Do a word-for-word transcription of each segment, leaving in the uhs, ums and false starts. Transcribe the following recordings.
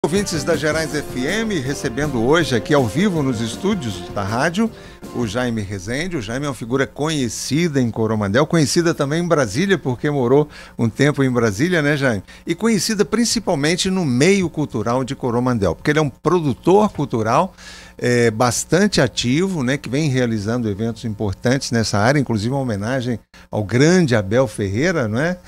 Ouvintes da Gerais F M, recebendo hoje aqui ao vivo nos estúdios da rádio o Jaime Rezende. O Jaime é uma figura conhecida em Coromandel, conhecida também em Brasília, porque morou um tempo em Brasília, né, Jaime? E conhecida principalmente no meio cultural de Coromandel, porque ele é um produtor cultural é, bastante ativo, né, que vem realizando eventos importantes nessa área, inclusive uma homenagem ao grande Abel Ferreira, não é?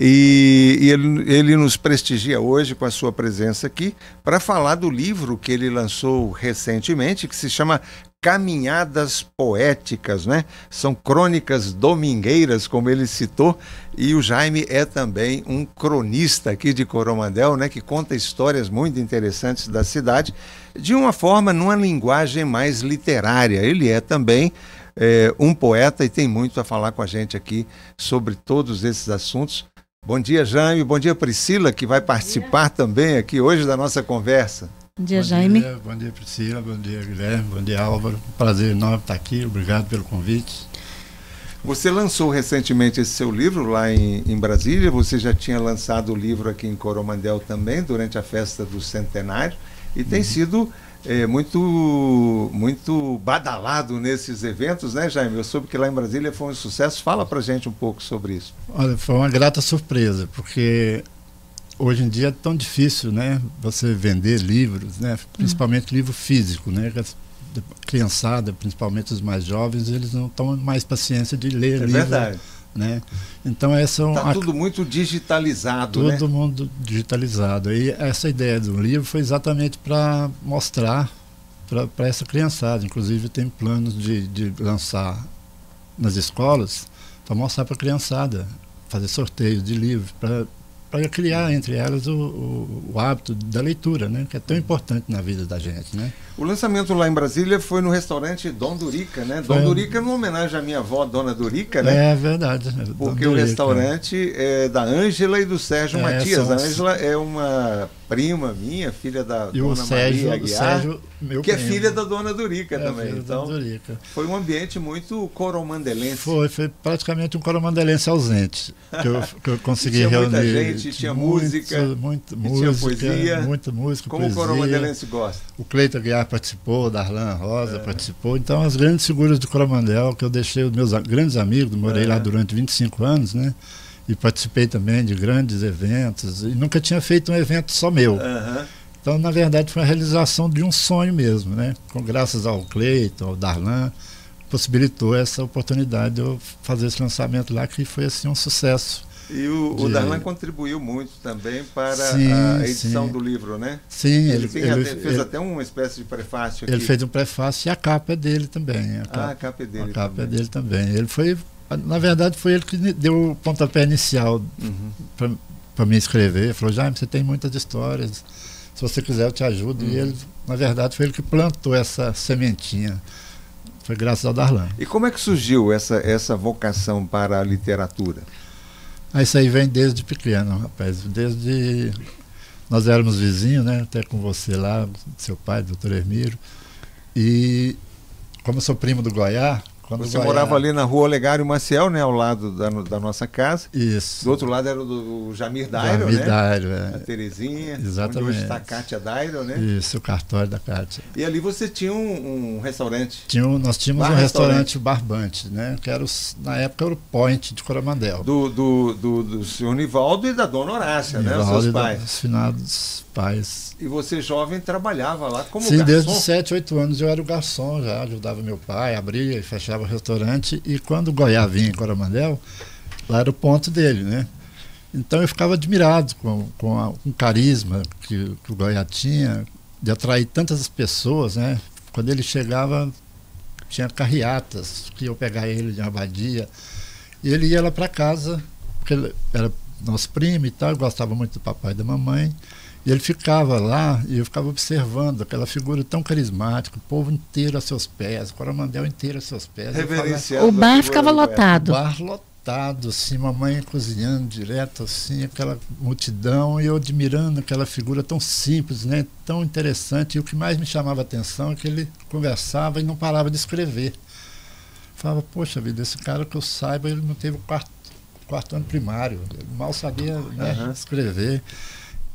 E, e ele, ele nos prestigia hoje com a sua presença aqui para falar do livro que ele lançou recentemente, que se chama Caminhadas Poéticas, né? São crônicas domingueiras, como ele citou, e o Jaime é também um cronista aqui de Coromandel, né? Que conta histórias muito interessantes da cidade, de uma forma, numa linguagem mais literária. Ele é também é, um poeta e tem muito a falar com a gente aqui sobre todos esses assuntos. Bom dia, Jaime. Bom dia, Priscila, que vai participar também aqui hoje da nossa conversa. Bom dia, Jaime. Bom dia, bom dia, Priscila. Bom dia, Guilherme. Bom dia, Álvaro. Prazer enorme estar aqui. Obrigado pelo convite. Você lançou recentemente esse seu livro lá em, em Brasília. Você já tinha lançado o livro aqui em Coromandel também, durante a festa do centenário. E tem uhum. sido é, muito, muito badalado nesses eventos, né, Jaime? Eu soube que lá em Brasília foi um sucesso. Fala pra gente um pouco sobre isso. Olha, foi uma grata surpresa, porque hoje em dia é tão difícil, né, você vender livros, né, principalmente hum. livro físico, né, a criançada, principalmente os mais jovens, eles não têm mais paciência de ler é livro. Verdade. Né? Então essa está uma, tudo muito digitalizado, todo né? mundo digitalizado. E essa ideia do livro foi exatamente para mostrar para essa criançada. Inclusive tem planos de, de lançar nas escolas para mostrar para a criançada, fazer sorteios de livros para para criar entre elas o, o, o hábito da leitura, né? Que é tão importante na vida da gente, né? O lançamento lá em Brasília foi no restaurante Dom Durica, né? Dom foi... Durica é uma homenagem à minha avó, Dona Durica, né? É verdade. É porque o restaurante é da Ângela e do Sérgio é, Matias. A Ângela é uma prima minha, filha da e Dona o Sérgio, Maria Aguiar, o Sérgio, meu que primo. é filha da Dona Durica é, também. Então, Durica. Foi um ambiente muito coromandelense. Foi, foi praticamente um coromandelense ausente, que eu, que eu consegui tinha reunir. Muita gente, tinha muito, música, muito, tinha música, poesia. Muita música, Como poesia. o coromandelense gosta. O Cleiton Aguiar participou, o Darlan Rosa é. participou. Então, as grandes figuras de Coromandel, que eu deixei os meus grandes amigos, morei é. lá durante vinte e cinco anos, né? E participei também de grandes eventos. E nunca tinha feito um evento só meu. Uhum. Então, na verdade, foi a realização de um sonho mesmo, né? Com, graças ao Cleiton, ao Darlan, possibilitou essa oportunidade de eu fazer esse lançamento lá, que foi assim um sucesso. E o, de... o Darlan contribuiu muito também para sim, a edição sim. do livro, né? Sim, ele, ele, ele ele fez ele, até uma espécie de prefácio aqui. Ele fez um prefácio e a capa é dele também. A capa, ah, a capa é dele. A capa também. é dele também. Ele foi, na verdade, foi ele que deu o pontapé inicial uhum. para me escrever. Ele falou: Jaime, você tem muitas histórias. Se você quiser, eu te ajudo. Uhum. E ele, na verdade, foi ele que plantou essa sementinha. Foi graças ao Darlan. E como é que surgiu essa, essa vocação para a literatura? Ah, isso aí vem desde pequeno, rapaz. Desde... Nós éramos vizinhos, né? Até com você lá, seu pai, doutor Hermírio. E como eu sou primo do Goiás... Quando Você Goiás... morava ali na rua Olegário Maciel, né? Ao lado da, da nossa casa. Isso. Do outro lado era o do Jamir Dairo, Jamir né? Dairo, é. A Terezinha. Exatamente. Onde hoje está a Kátia Dairo, né? Isso, o cartório da Kátia. E ali você tinha um, um restaurante. Tinha um, nós tínhamos Bar um restaurante, restaurante Barbante, né? Que era, o, na época, era o Point de Coromandel. Do, do, do, do senhor Nivaldo e da dona Horácia, Nivaldo, né? Os seus e pais. Os finados pais. E você, jovem, trabalhava lá como Sim, garçom? desde os sete, oito anos eu era o garçom já, ajudava meu pai, abria e fechava o restaurante. E quando o Goiás vinha em Coromandel, lá era o ponto dele, né? Então eu ficava admirado com, com, a, com o carisma que, que o Goiás tinha, de atrair tantas pessoas, né? Quando ele chegava, tinha carreatas que iam pegar ele de uma abadia. E ele ia lá para casa, porque ele era nosso primo e tal, eu gostava muito do papai e da mamãe. E ele ficava lá e eu ficava observando aquela figura tão carismática, o povo inteiro a seus pés, o Coromandel inteiro a seus pés. Reverenciado. O bar ficava lotado. O bar lotado, assim, mamãe cozinhando direto, assim, aquela multidão, e eu admirando aquela figura tão simples, né, tão interessante. E o que mais me chamava a atenção é que ele conversava e não parava de escrever. Falava, poxa vida, esse cara que eu saiba, ele não teve o quarto, quarto ano primário, ele mal sabia, né, uhum. escrever.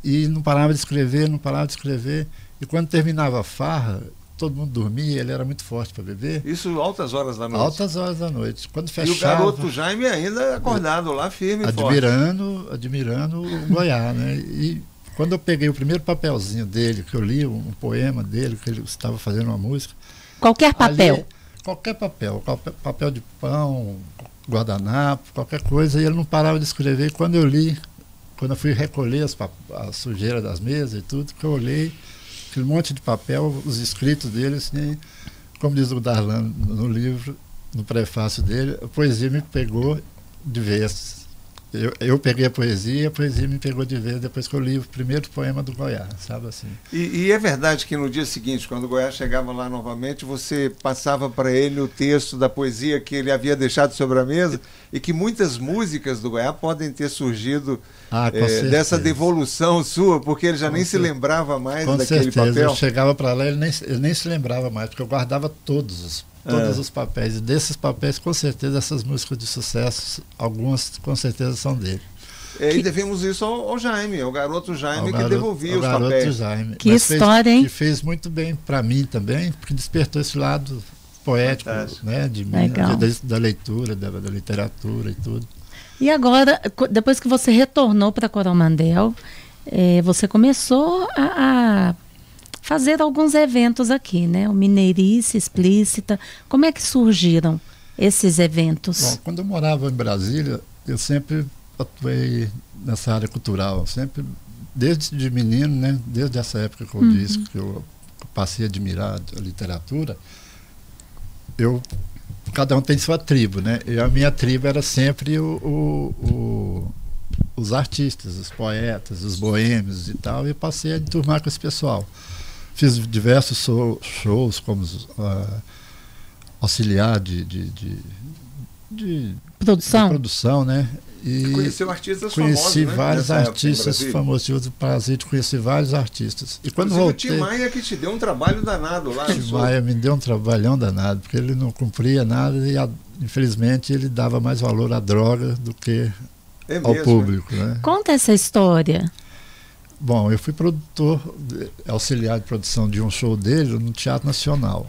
e não parava de escrever, não parava de escrever. E quando terminava a farra, todo mundo dormia, ele era muito forte para beber. Isso altas horas da noite? Altas horas da noite. Quando fechava, e o garoto Jaime ainda acordado lá, firme e admirando, forte. Admirando o Goiá, né? E quando eu peguei o primeiro papelzinho dele, que eu li um, um poema dele, que ele estava fazendo uma música. Qualquer papel? Ali, qualquer papel, qualquer papel de pão, guardanapo, qualquer coisa, e ele não parava de escrever. E quando eu li, quando eu fui recolher as, a sujeira das mesas e tudo, que eu olhei, aquele monte de papel, os escritos dele, assim, como diz o Darlan no livro, no prefácio dele, a poesia me pegou de vez. Eu, eu peguei a poesia e a poesia me pegou de vez depois que eu li o primeiro poema do Goiás, sabe assim. E, e é verdade que no dia seguinte, quando o Goiás chegava lá novamente, você passava para ele o texto da poesia que ele havia deixado sobre a mesa e que muitas músicas do Goiás podem ter surgido ah, é, dessa devolução sua, porque ele já com nem certeza. se lembrava mais com daquele certeza. papel. Eu chegava para lá e ele nem, ele nem se lembrava mais, porque eu guardava todos os todos é. os papéis, e desses papéis com certeza essas músicas de sucesso, algumas com certeza são dele. É, e devemos isso ao, ao Jaime, ao garoto Jaime, ao que garoto, devolvia os garoto papéis. Jaime. Que Mas história, fez, hein? Que fez muito bem para mim também, porque despertou esse lado poético, né, de mim, de, da leitura, da, da literatura e tudo. E agora, depois que você retornou para Coromandel, é, você começou a, a fazer alguns eventos aqui, né? O Mineirice Explícita. Como é que surgiram esses eventos? Bom, quando eu morava em Brasília, eu sempre atuei nessa área cultural, sempre, desde de menino, né? Desde essa época que eu uhum. disse que eu passei a admirar a literatura, eu, cada um tem sua tribo, né? E a minha tribo era sempre o, o, o, os artistas, os poetas, os boêmios e tal, e eu passei a enturmar com esse pessoal. Fiz diversos shows como uh, auxiliar de, de, de, de, produção. de produção, né? E conheceu artistas conheci famosos, né? vários artistas famosos, tive o prazer de conhecer vários artistas. E quando voltei, voltei, o Tim Maia que te deu um trabalho danado lá. O Tim Maia me deu um trabalhão danado, porque ele não cumpria nada e, a, infelizmente, ele dava mais valor à droga do que é ao mesmo, público. Né? Conta essa história. Bom, eu fui produtor, auxiliar de produção de um show dele no Teatro Nacional.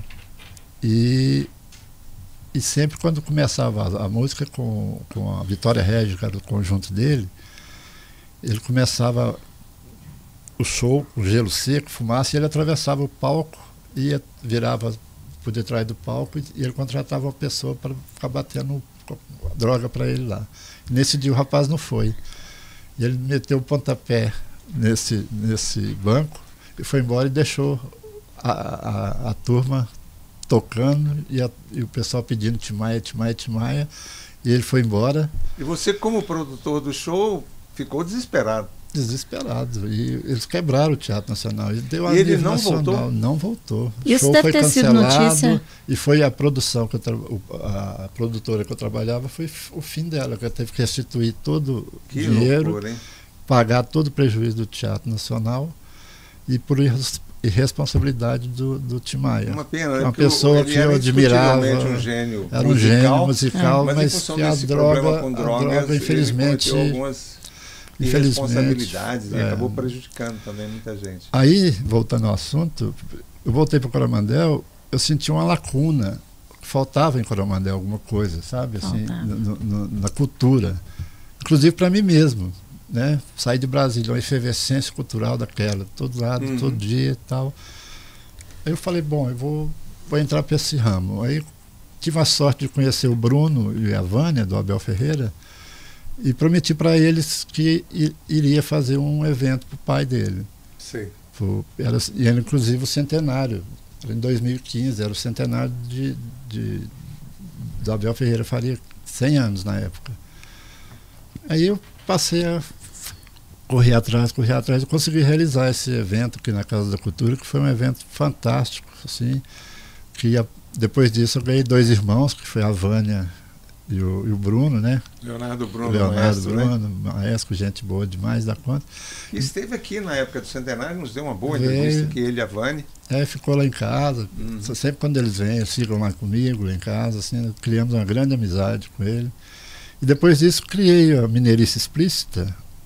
E, e sempre quando começava a, a música com, com a Vitória Reggio, que era o conjunto dele, ele começava o show com gelo seco, fumaça, e ele atravessava o palco, ia, virava por detrás do palco e ele contratava uma pessoa para ficar batendo droga para ele lá. E nesse dia o rapaz não foi. E ele meteu o pontapé nesse, nesse banco e foi embora e deixou a, a, a turma tocando e, a, e o pessoal pedindo Tim Maia, Tim Maia, Tim Maia, e ele foi embora. E você, como produtor do show, ficou desesperado? Desesperado. E eles quebraram o Teatro Nacional. E, deu e ele não nacional, voltou? Não voltou. Isso o show deve foi ter cancelado, sido notícia. E foi a produção, que eu a, a produtora que eu trabalhava, foi o fim dela, que ela teve que restituir todo o dinheiro, loucura, hein? Pagar todo o prejuízo do Teatro Nacional e por irresponsabilidade do, do Tim Maia. Uma pena, né? Uma pessoa que eu admirava. Um gênio era um musical, gênio musical, é. mas, mas que a droga, com drogas, a droga, infelizmente, algumas irresponsabilidades e é. acabou prejudicando também muita gente. Aí, voltando ao assunto, eu voltei para Coromandel, eu senti uma lacuna, faltava em Coromandel alguma coisa, sabe, assim, no, no, na cultura, inclusive para mim mesmo. Né? Saí de Brasília, uma efervescência cultural daquela, todo lado, uhum. todo dia e tal. Aí eu falei, bom, eu vou, vou entrar para esse ramo. Aí tive a sorte de conhecer o Bruno e a Vânia, do Abel Ferreira, e prometi para eles que iria fazer um evento para o pai dele. Sim. Era, e era inclusive o centenário, era em dois mil e quinze, era o centenário de, de, do Abel Ferreira, faria cem anos na época. Aí eu passei a correr atrás, correr atrás, e consegui realizar esse evento aqui na Casa da Cultura, que foi um evento fantástico, assim, que a, depois disso eu ganhei dois irmãos, que foi a Vânia e o, e o Bruno, né? Leonardo Bruno, Leonardo maestro, Bruno, né? maestro, gente boa demais da conta. E esteve aqui na época do centenário, nos deu uma boa entrevista, que ele e a Vânia. É, ficou lá em casa, uhum. sempre quando eles vêm, eles ficam lá comigo, lá em casa, assim, criamos uma grande amizade com ele. E depois disso criei a Mineirice Explícita,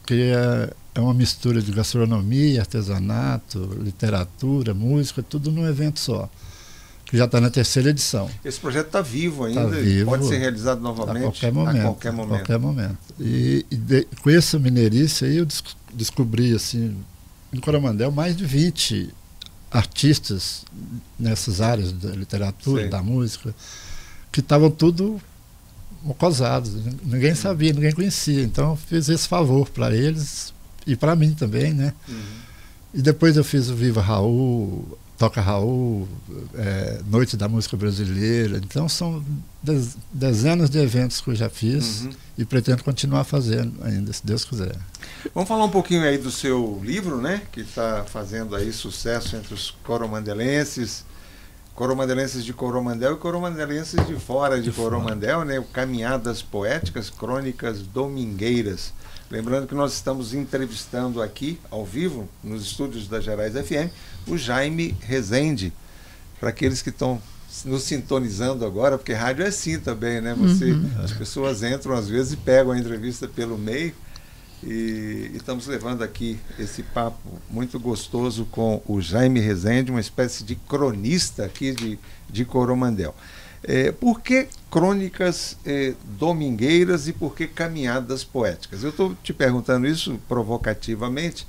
que é, é uma mistura de gastronomia, artesanato, literatura, música, tudo num evento só. Que já está na terceira edição. Esse projeto está vivo ainda, tá vivo, pode ser realizado novamente a qualquer momento. A qualquer momento. A qualquer momento. E, e de, com essa mineirice aí eu des, descobri assim, em Coromandel mais de vinte artistas nessas áreas da literatura, Sim. da música, que estavam tudo mocosados. Ninguém sabia, ninguém conhecia. Então eu fiz esse favor para eles e para mim também, né? Uhum. E depois eu fiz o Viva Raul, Toca Raul, é, Noite da Música Brasileira. Então são dez, dezenas de eventos que eu já fiz uhum. e pretendo continuar fazendo ainda, se Deus quiser. Vamos falar um pouquinho aí do seu livro, né? Que está fazendo aí sucesso entre os coromandelenses, coromandelenses de Coromandel e coromandelenses de fora de, de Coromandel, fora. né? O Caminhadas Poéticas, Crônicas Domingueiras. Lembrando que nós estamos entrevistando aqui, ao vivo, nos estúdios da Gerais F M, o Jaime Rezende. Para aqueles que estão nos sintonizando agora, porque rádio é assim também, né? Você, uhum. As pessoas entram às vezes e pegam a entrevista pelo meio. E, e estamos levando aqui esse papo muito gostoso com o Jaime Rezende, uma espécie de cronista aqui de, de Coromandel. É, por que crônicas é, domingueiras e por que caminhadas poéticas? Eu estou te perguntando isso provocativamente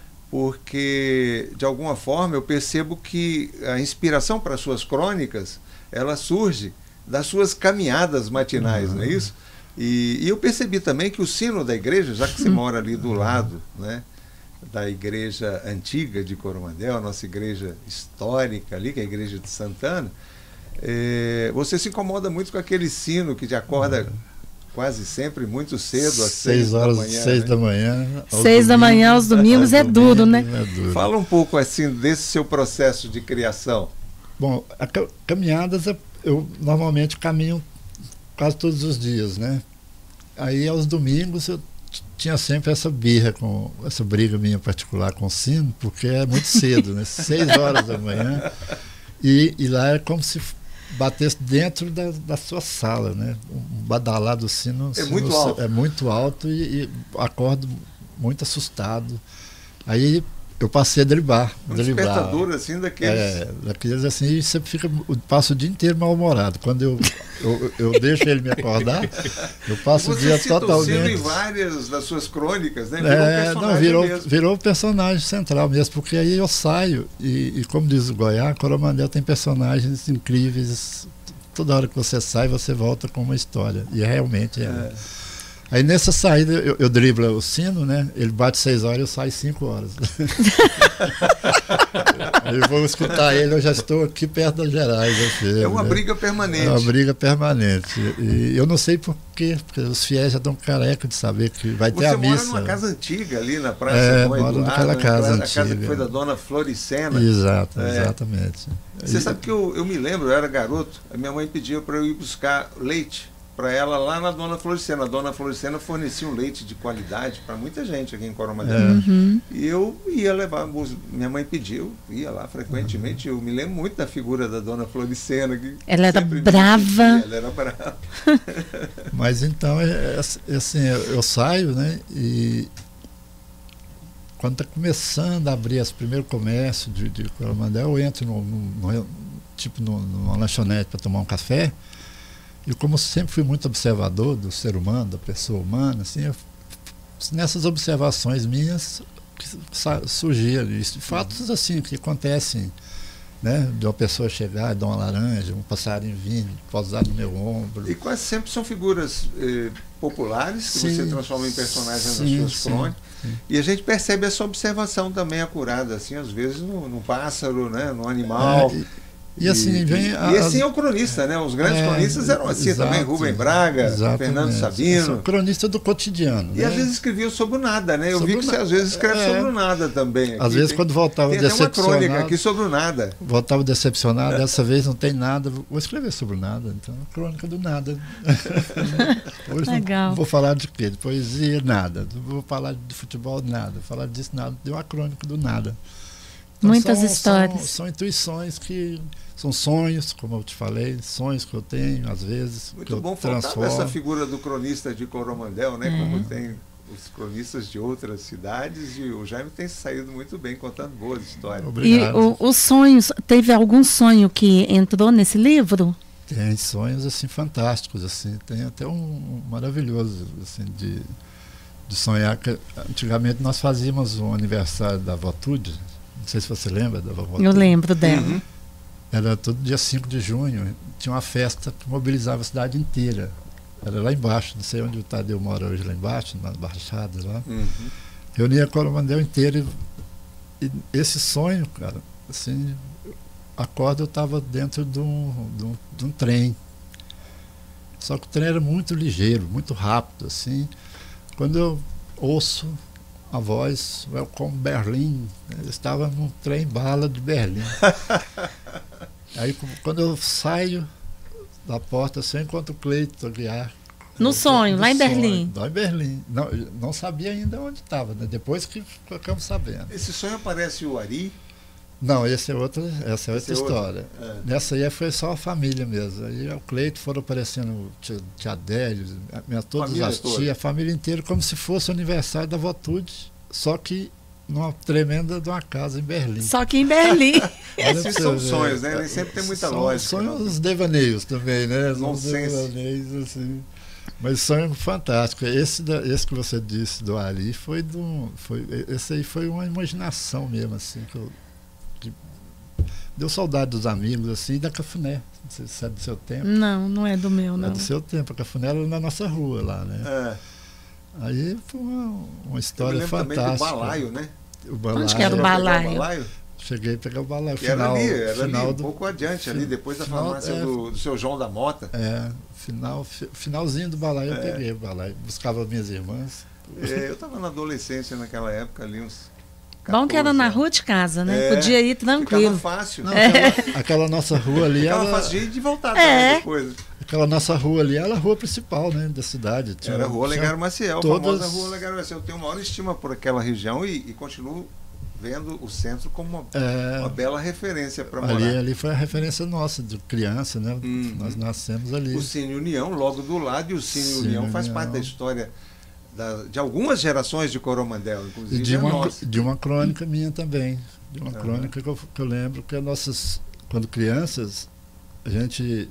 porque, de alguma forma, eu percebo que a inspiração para suas crônicas, ela surge das suas caminhadas matinais, uhum. não é isso? E, e eu percebi também que o sino da igreja, já que você mora ali do lado, né, da igreja antiga de Coromandel, a nossa igreja histórica ali, que é a igreja de Santana, É, você se incomoda muito com aquele sino que te acorda uhum. quase sempre muito cedo, às seis horas da manhã. Seis né? da manhã. Seis da manhã aos domingos é duro, né? É duro. Fala um pouco assim desse seu processo de criação. Bom, a caminhadas eu normalmente caminho quase todos os dias, né? Aí aos domingos eu tinha sempre essa birra, com essa briga minha particular com o sino, porque é muito cedo, né? Seis horas da manhã. E, e lá é como se batesse dentro da, da sua sala, né? Um badalar do sino, é sino muito alto, é muito alto e, e acordo muito assustado. Aí eu passei a driblar. Um driblar. despertador assim daqueles. É, daqueles assim, e você fica, passa o dia inteiro mal-humorado. Quando eu, eu, eu deixo ele me acordar, eu passo você o dia cita totalmente. Você em várias das suas crônicas, né? Virou é, um personagem não, virou, mesmo. virou o personagem central mesmo, porque aí eu saio e, e como diz o Goiás, Coromandel tem personagens incríveis. Toda hora que você sai, você volta com uma história. E realmente é. é. Aí nessa saída eu, eu driblo o sino, né? Ele bate seis horas e eu saio cinco horas. Aí eu vou escutar ele, eu já estou aqui perto das Gerais. Assim, é uma né? briga permanente. É uma briga permanente. E eu não sei por quê, porque os fiéis já estão carecas de saber que vai Você ter a missa. Você mora numa casa antiga ali na Praça é, Dom Eduardo, naquela casa a antiga. casa que foi da dona Floricena. Exato, é. exatamente. Você e... sabe que eu, eu me lembro, eu era garoto, a minha mãe pediu para eu ir buscar leite para ela lá na Dona Floricena. A Dona Floricena fornecia um leite de qualidade para muita gente aqui em Coromandel. É. Uhum. E eu ia levar, minha mãe pediu, ia lá frequentemente. Uhum. Eu me lembro muito da figura da Dona Floricena. Que ela era brava. Ela era brava. Mas então, é, é assim, eu, eu saio, né? E quando está começando a abrir os primeiros comércios de, de Coromandel, eu entro no, no, no, tipo no, numa lanchonete para tomar um café. E como sempre fui muito observador do ser humano, da pessoa humana, assim, eu, nessas observações minhas surgiram isso. Fatos assim que acontecem, né? De uma pessoa chegar e dar uma laranja, um passarinho vindo, pousar no meu ombro. E quase sempre são figuras eh, populares que sim, você transforma em personagens sim, nas suas sim, crônicas. sim. E a gente percebe essa observação também acurada, assim, às vezes no, no pássaro, né? No animal. É, e, E assim vem e, a, e assim é o cronista, né? Os grandes é, cronistas eram assim exato, também, Rubem Braga, exatamente. Fernando Sabino. Cronista do cotidiano. E né? às vezes escrevia sobre o nada, né? Eu sobre vi que você às vezes escreve é. sobre o nada também. Aqui às vezes tem, quando voltava tem decepcionado. Tem uma crônica aqui sobre o nada. Voltava decepcionado, dessa vez não tem nada, vou escrever sobre o nada. Então, crônica do nada. Hoje legal. Não vou falar de quê? De poesia, nada. Vou falar de futebol, nada. Vou falar disso, nada. Deu uma crônica do nada. Então, muitas são, histórias. São, são intuições que... São sonhos, como eu te falei, sonhos que eu tenho, às vezes. Muito que eu bom, transformo. faltava essa figura do cronista de Coromandel, né? É. Como tem os cronistas de outras cidades, e o Jaime tem saído muito bem contando boas histórias. Obrigado. E o, os sonhos, teve algum sonho que entrou nesse livro? Tem sonhos assim fantásticos, assim, tem até um maravilhoso assim de, de sonhar que antigamente nós fazíamos um aniversário da Votude, não sei se você lembra da Votude. Eu lembro dela. Uhum. Era todo dia cinco de junho, tinha uma festa que mobilizava a cidade inteira. Era lá embaixo, não sei onde o Tadeu mora hoje, lá embaixo, na Baixada lá. Uhum. Reunia a Coromandel inteira e, e esse sonho, cara, assim, acordo eu estava dentro de um, de, um, de um trem. Só que o trem era muito ligeiro, muito rápido, assim. Quando eu ouço a voz, Welcome Berlim, eu estava num trem bala de Berlim. Aí quando eu saio da porta, assim, eu encontro o Cleiton Aguiar. No sonho, lá em sonho, Berlim. Lá em Berlim. Não, não sabia ainda onde estava, né? Depois que ficamos sabendo. Esse sonho aparece o Ari? Não, esse é outra, essa é outra Esse é história. outro. É. Nessa aí foi só a família mesmo. Aí o Cleiton foram aparecendo tia, tia Adélio, minha, todas Família as toda. tias, a família inteira, como se fosse o aniversário da Votude, só que numa tremenda de uma casa em Berlim. Só que em Berlim. Esses são sonhos, né? Nem sempre tem muita são, lógica. São não. os devaneios também, né? São os Nonsense. devaneios, assim. Mas sonho fantástico. Esse, da, esse que você disse do Ali foi do. Foi, esse aí foi uma imaginação mesmo, assim, que eu. Que deu saudade dos amigos, assim, e da Cafuné. Não sei se é do seu tempo. Não, não é do meu, não. É do seu tempo. A Cafuné era na nossa rua lá, né? É. Aí foi uma, uma história Eu me lembro fantástica. também do balaio, né? O balaio. Onde que era o Chegou a pegar balaio? o balaio? Cheguei a pegar o balaio. Que era Final, ali, era final ali, um do, pouco adiante, ali, depois da final, farmácia é, do, do seu João da Mota. É, final, fi- finalzinho do balaio eu É. peguei o balaio. Buscava minhas irmãs. É, eu estava na adolescência naquela época, ali uns. Bom que era na catorze rua de casa, né? É, Podia ir Ficava tranquilo. fácil. Não, aquela, aquela nossa rua ali, Ficava ela, fácil de ir e de voltar É. também depois. aquela nossa rua ali era a rua principal, né, da cidade. Tinha- Era a Rua tinha Olegário Maciel, a todas- famosa Rua Olegário Maciel. Eu tenho maior estima por aquela região e, e continuo vendo o centro como uma, é, uma bela referência para morar. ali, ali foi a referência nossa, de criança, né? Uhum. Nós nascemos ali. O Cine União, logo do lado, e o Cine, Cine União faz União. parte da história da- de algumas gerações de Coromandel, E inclusive de a uma, nossa. de uma crônica minha também. De uma Aham. crônica que eu, que eu lembro que as nossas, quando crianças, a gente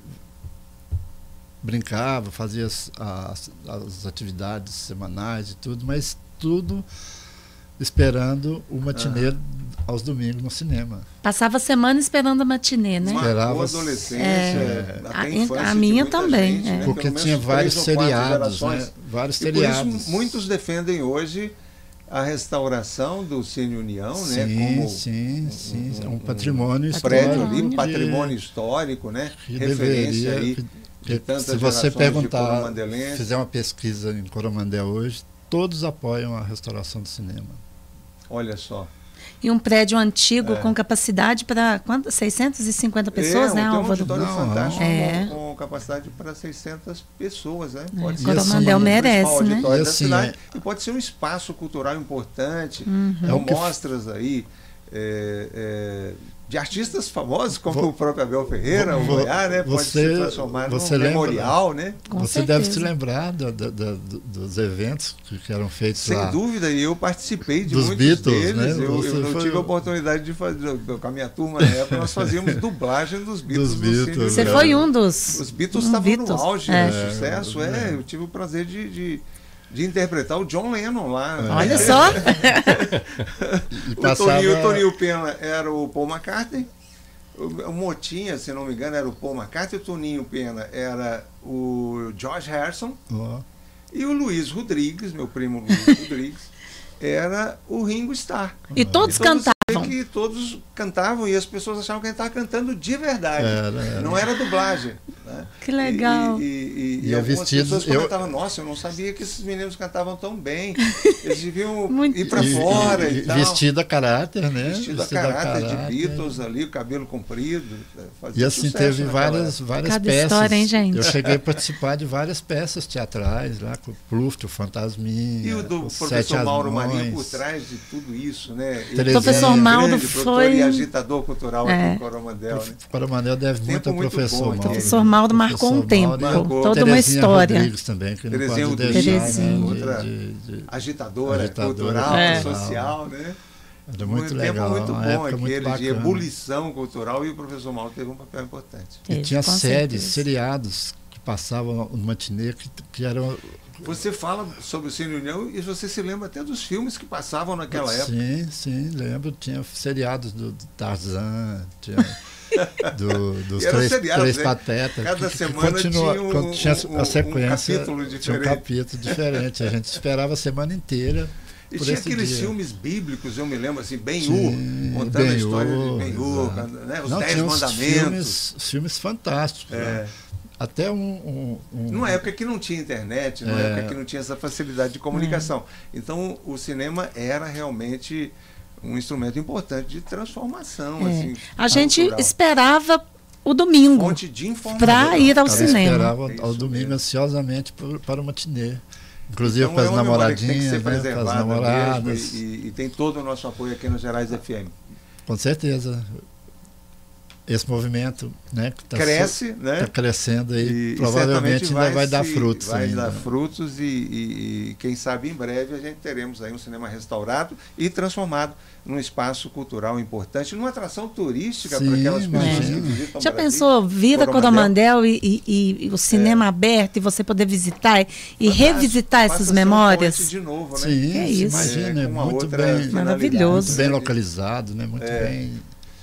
brincava, fazia as, as, as atividades semanais e tudo, mas tudo esperando o matinê aos domingos no cinema. Passava a semana esperando a matinê, né? Marcou Esperava- a adolescência, É. até A- a infância a de minha muita também, gente, é. né? Porque Pelo menos tinha vários três ou quatro seriados, gerações. né? Vários E por seriados. isso muitos defendem hoje a restauração do Cine União, sim, né? Como sim, sim. É um, um- patrimônio um histórico. prédio ali, um que- patrimônio histórico, né? que Referência deveria, aí que- de que tantas se você gerações de perguntar, coromandelenses. fizer uma pesquisa em Coromandel hoje, todos apoiam a restauração do cinema. Olha só. E um prédio antigo É. com capacidade para quantas? seiscentas e cinquenta pessoas, é, né, tem um Álvaro? auditório Não, fantástico é. com, com capacidade para seiscentas pessoas, né? É, Pode ser Coromandel um merece, principal né? auditório E da assim, cidade, é- e pode ser um espaço cultural importante, Uhum. com É o que- mostras aí é, é, de artistas famosos, como Vo- o próprio Abel Ferreira, o vo- Goiás, né? Pode você- se transformar você num lembra- memorial, né? Com Você certeza. deve se lembrar do- do- do- do- dos eventos que, que eram feitos Sem lá. dúvida, e eu participei de Dos muitos Beatles, deles. né? Eu, Você eu não foi tive a o- oportunidade de fazer, com a minha turma na época, nós fazíamos dublagem dos Beatles. Dos no Cine Beatles, Você União. foi um dos. Os Beatles um estavam Beatles, no auge é. do sucesso, É, é. é. Eu tive o prazer de, de, de interpretar o John Lennon lá. Olha É. só. E O passava- Toninho, o Toninho Pena era o Paul McCartney, o, o Motinha, se não me engano, era o Paul McCartney, o Toninho Pena era o George Harrison, Ó, e o Luiz Rodrigues, meu primo Luiz Rodrigues, era o Ringo Starr. E todos Então, você vê cantavam. que todos cantavam e as pessoas achavam que ele estava cantando de verdade. Era, era. Não era dublagem. Né? Que legal. E, e, e, E e eu algumas vestido- pessoas eu- comentavam, nossa, eu não sabia que esses meninos cantavam tão bem. Eles deviam Muito- ir para E- fora e, e, tal. Vestido a caráter, né? Vestido a caráter de Beatles ali, o cabelo comprido. fazia E assim, sucesso teve naquela várias, época. várias Cada peças. história, hein, gente? Eu cheguei a participar de várias peças teatrais, lá com o Pluft, o Fantasminha, E o do os Sete professor Mauro Anões. Marinho por trás de tudo isso, né? Ele Terezinha. Professor é Mauro grande produtor foi- E agitador cultural É. aqui em Coromandel, né? O Coronel deve Tempo muito ao muito professor bom, Mauro. Professor Mauro marcou um tempo, marcou. toda uma Terezinha história. Rodrigues também, que Terezinha não pode Rodrigues, deixar, né? outra de, de, de, agitadora, agitadora cultural, é. social, né? Era muito um legal, tempo muito uma bom época muito aquele de bacana. ebulição cultural, e o professor Mauro teve um papel importante. E Teve, tinha com séries, certeza. seriados que passavam no matinê que, que eram... Você fala sobre o Cine União e você se lembra até dos filmes que passavam naquela época. Sim, sim, lembro. Tinha seriados do, do Tarzan, tinha do, dos E eram três, seriados, três né? patetas. Cada que, que semana continua, tinha um- quando tinha um- a um sequência, capítulo tinha um diferente. capítulo diferente. A gente esperava a semana inteira. E por tinha esse aqueles dia. filmes bíblicos, eu me lembro assim, Ben-Hur, Sim, contando a Ben-Hur, história de Ben-Hur, exato. né? Os Não, Dez tinha uns Mandamentos. Filmes, filmes fantásticos. É. Né? Até um, um, um- Numa época que não tinha internet, numa É. época que não tinha essa facilidade de comunicação. Então, o cinema era realmente um instrumento importante de transformação. É. Assim, A gente cultural. esperava o domingo Fonte de informação. para ir ao Ela cinema. esperava É ao isso domingo mesmo. ansiosamente por- para o matinê. Inclusive Então, para as é uma memória que tem que namoradinhas, ser né, para as preservada namoradas. mesmo, e, e tem todo o nosso apoio aqui no Gerais F M. Com certeza. Esse movimento, né, que está Cresce, né? crescendo aí, E- e provavelmente certamente ainda vai dar se- frutos. Vai ainda. dar frutos e, e- e quem sabe em breve a gente teremos aí um cinema restaurado e transformado num espaço cultural importante, numa atração turística Sim, para aquelas pessoas imagina. que visitam Já o Brasil. pensou vir a Coromandel e, e- e- e o cinema aberto e você poder visitar e Fantástico. revisitar essas Passa a ser um memórias? ponte de novo, né? Sim, Que é isso. imagina, É, é, com uma muito outra bem, finalidade, Maravilhoso. muito bem localizado, né, muito É. bem.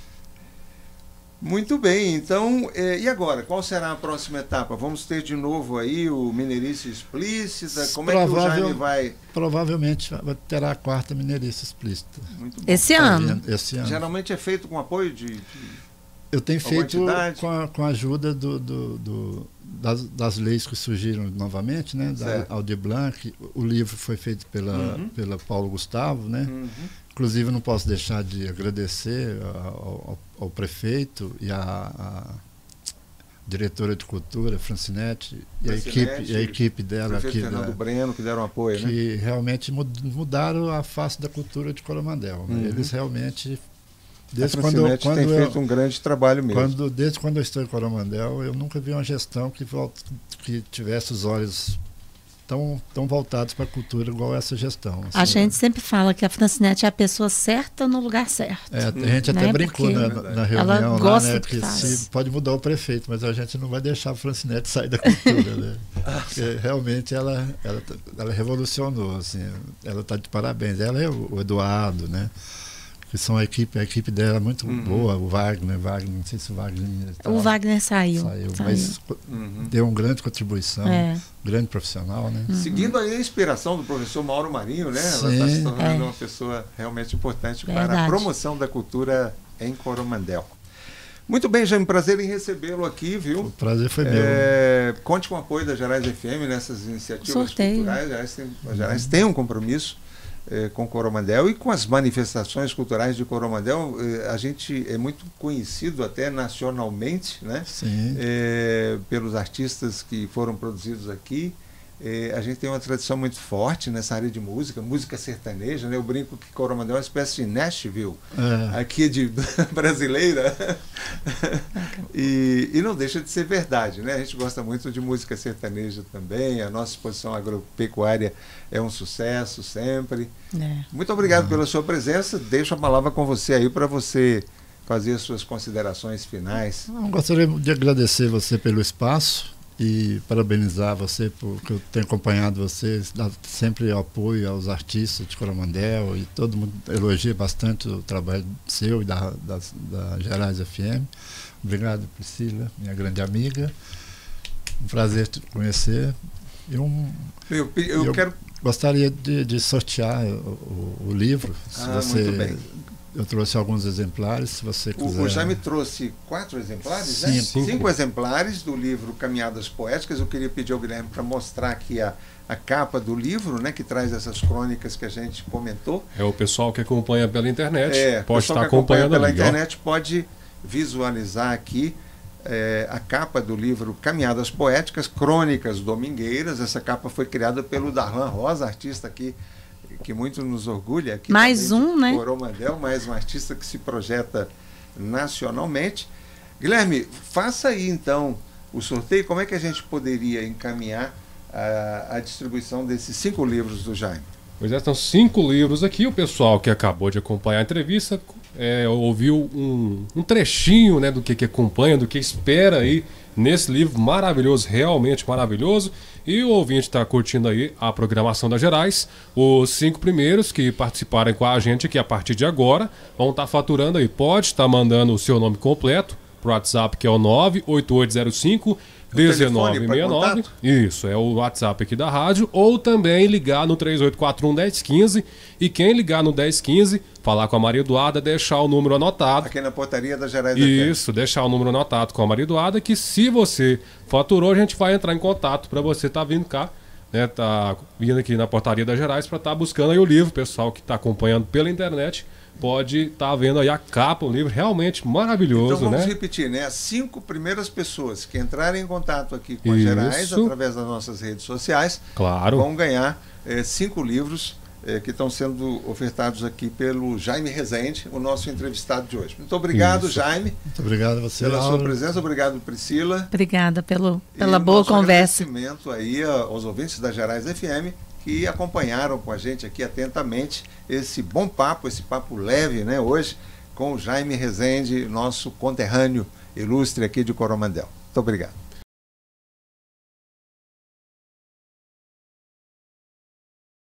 Muito bem, então, eh, e agora? Qual será a próxima etapa? Vamos ter de novo aí o Mineirice Explícita? Como é que o Provável- Jaime vai? Provavelmente vai- terá a quarta mineirice explícita. Muito bom. Esse Tá ano. vindo Esse ano. Geralmente é feito com apoio de... de- Eu tenho Alguma feito entidade? com a, com a ajuda do, do- do- das, das leis que surgiram novamente, né? Certo. Da Aldir Blanc. O livro foi feito pela, Uhum. pela Paulo Gustavo, né? Uhum. Inclusive, não posso deixar de agradecer ao, ao- ao prefeito e à, à diretora de cultura, Francinete, e a Francinete, equipe, e a equipe dela Prefeito aqui, Fernando da, Breno, que deram apoio, né? que realmente mud- mudaram a face da cultura de Coromandel. né? Uhum. Eles realmente, A desde quando, Francinete quando tem eu, feito um grande trabalho mesmo. quando, desde quando eu estou em Coromandel, eu nunca vi uma gestão que, volta, que tivesse os olhos tão, tão voltados para a cultura igual essa gestão. A assim. gente sempre fala que a Francinete é a pessoa certa no lugar certo. É, a gente até Né? brincou Porque na, na reunião ela lá, gosta né, do que que faz. se pode mudar o prefeito, mas a gente não vai deixar a Francinete sair da cultura, né? Porque realmente ela, ela, ela revolucionou, assim, ela está de parabéns. Ela é o Eduardo, né? Que são a equipe, a equipe dela é muito Uhum. boa, o Wagner, Wagner, não sei se o Wagner O tava- Wagner saiu. saiu, saiu. mas Uhum. deu uma grande contribuição, É. grande profissional, né? Seguindo aí a inspiração do professor Mauro Marinho, né? Ela está Sim. se tornando É. uma pessoa realmente importante para a Verdade. promoção da cultura em Coromandel. Muito bem, Jaime, prazer em recebê-lo aqui, O viu? prazer foi meu. É, conte com o apoio da Gerais F M nessas iniciativas Sorteio. culturais. A Gerais tem, a Gerais tem um compromisso eh, com Coromandel e com as manifestações culturais de Coromandel. Eh, a gente é muito conhecido até nacionalmente, né? Sim. Eh, pelos artistas que foram produzidos aqui. Eh, a gente tem uma tradição muito forte nessa área de música, música sertaneja, né? Eu brinco que Coromandel é uma espécie de Nashville, É. aqui de brasileira. e, e não deixa de ser verdade, né? A gente gosta muito de música sertaneja também, a nossa exposição agropecuária é um sucesso sempre. É. Muito obrigado pela sua presença. Deixo a palavra com você aí para você fazer as suas considerações finais. Eu gostaria de agradecer você pelo espaço e parabenizar você porque eu tenho acompanhado você, dá sempre apoio aos artistas de Coromandel e todo mundo elogia bastante o trabalho seu e da, da, da Gerais F M. Obrigado, Priscila, minha grande amiga. Um prazer te conhecer. E um, Eu, eu, eu quero. gostaria de, de sortear o, o, o livro. Se Ah, você, muito bem. Eu trouxe alguns exemplares, se você quiser. O, o Jaime trouxe quatro exemplares, Cinco. né? Cinco. Cinco exemplares do livro Caminhadas Poéticas. Eu queria pedir ao Guilherme para mostrar aqui a, a capa do livro, né? Que traz essas crônicas que a gente comentou. É o pessoal que acompanha pela internet, É, o pode pessoal estar que acompanha acompanhando pela ali, ó. internet pode visualizar aqui é, a capa do livro Caminhadas Poéticas, Crônicas Domingueiras. Essa capa foi criada pelo Darlan Rosa, artista aqui que muito nos orgulha. Aqui Mais também de um, né? Coromandel, mais um artista que se projeta nacionalmente. Guilherme, faça aí então o sorteio, como é que a gente poderia encaminhar a, a distribuição desses cinco livros do Jaime? Pois é, são cinco livros aqui. O pessoal que acabou de acompanhar a entrevista é, ouviu um, um trechinho, né, do que, que acompanha, do que espera aí nesse livro maravilhoso, realmente maravilhoso. E o ouvinte está curtindo aí a programação das Gerais. Os cinco primeiros que participarem com a gente aqui a partir de agora vão estar tá faturando aí. Pode estar tá mandando o seu nome completo pro WhatsApp, que é o nove oito oito zero cinco um nove seis nove. Isso, é o WhatsApp aqui da rádio. Ou também ligar no três oito quatro um, um zero um cinco. E quem ligar no um zero um cinco, falar com a Maria Eduarda, deixar o número anotado. Aqui na portaria da Gerais. Isso, deixar o número anotado com a Maria Eduarda, que se você faturou, a gente vai entrar em contato para você estar tá vindo cá, né? Tá vindo aqui na portaria da Gerais para estar tá buscando aí o livro. O pessoal que está acompanhando pela internet pode estar tá vendo aí a capa, um livro realmente maravilhoso, então, vamos né? repetir, né? As cinco primeiras pessoas que entrarem em contato aqui com a Isso. Gerais, através das nossas redes sociais, claro, vão ganhar é, cinco livros é, que estão sendo ofertados aqui pelo Jaime Rezende, o nosso entrevistado de hoje. Muito obrigado, Isso. Jaime. Muito obrigado a você, pela Laura. sua presença. Obrigado, Priscila. Obrigada pelo, pela e boa nosso conversa. Agradecimento aí aos ouvintes da Gerais F M que acompanharam com a gente aqui atentamente esse bom papo, esse papo leve, né, hoje, com o Jaime Rezende, nosso conterrâneo ilustre aqui de Coromandel. Muito obrigado.